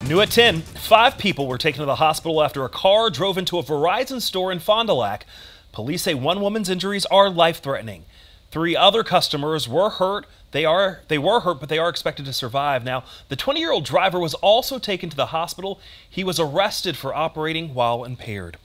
New at 10, 5 people were taken to the hospital after a car drove into a Verizon store in Fond Du Lac. Police say one woman's injuries are life-threatening. 3 other customers were hurt. They were hurt, but they are expected to survive. Now, the 20-year-old driver was also taken to the hospital. He was arrested for operating while impaired.